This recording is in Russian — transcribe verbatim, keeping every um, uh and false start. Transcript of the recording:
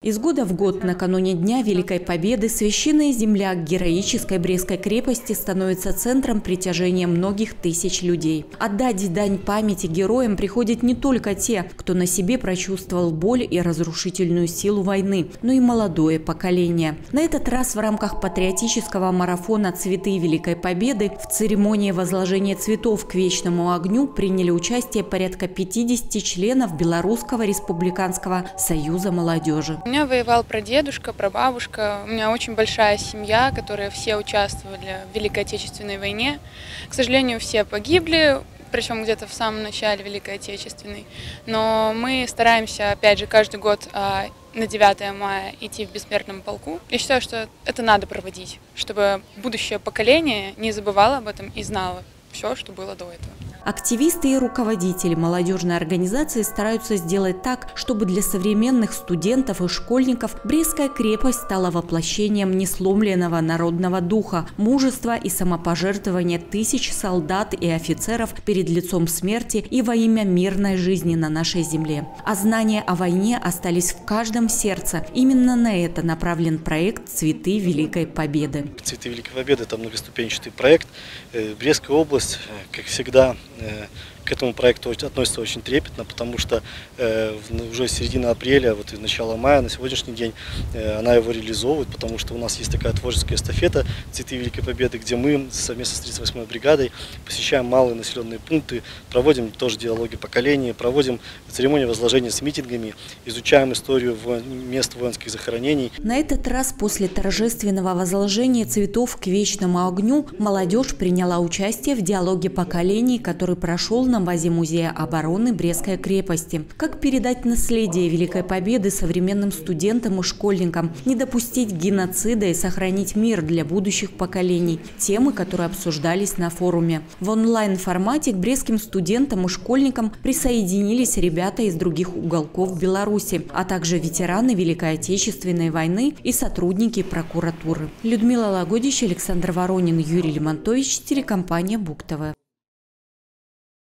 Из года в год накануне Дня Великой Победы священная земля героической Брестской крепости становится центром притяжения многих тысяч людей. Отдать дань памяти героям приходят не только те, кто на себе прочувствовал боль и разрушительную силу войны, но и молодое поколение. На этот раз в рамках патриотического марафона «Цветы Великой Победы» в церемонии возложения цветов к вечному огню приняли участие порядка пятидесяти членов Белорусского республиканского союза молодежи. У меня воевал прадедушка, прабабушка. У меня очень большая семья, которые все участвовали в Великой Отечественной войне. К сожалению, все погибли, причем где-то в самом начале Великой Отечественной. Но мы стараемся, опять же, каждый год на девятое мая идти в бессмертном полку. Я считаю, что это надо проводить, чтобы будущее поколение не забывало об этом и знало все, что было до этого. Активисты и руководители молодежной организации стараются сделать так, чтобы для современных студентов и школьников Брестская крепость стала воплощением несломленного народного духа, мужества и самопожертвования тысяч солдат и офицеров перед лицом смерти и во имя мирной жизни на нашей земле. А знания о войне остались в каждом сердце. Именно на это направлен проект «Цветы Великой Победы». «Цветы Великой Победы» – это многоступенчатый проект. Брестская область, как всегда, к этому проекту относится очень трепетно, потому что э, уже середина апреля, вот и начало мая, на сегодняшний день э, она его реализовывает, потому что у нас есть такая творческая эстафета «Цветы Великой Победы», где мы совместно с тридцать восьмой бригадой посещаем малые населенные пункты, проводим тоже диалоги поколений, проводим церемонии возложения с митингами, изучаем историю мест воинских захоронений. На этот раз после торжественного возложения цветов к вечному огню молодежь приняла участие в диалоге поколений, который прошел на базе Музея обороны Брестской крепости. Как передать наследие Великой Победы современным студентам и школьникам, не допустить геноцида и сохранить мир для будущих поколений. Темы, которые обсуждались на форуме. В онлайн-формате к брестским студентам и школьникам присоединились ребята из других уголков Беларуси, а также ветераны Великой Отечественной войны и сотрудники прокуратуры. Людмила Лагодич, Александр Воронин, Юрий Лемонтович, телекомпания Буг-ТВ.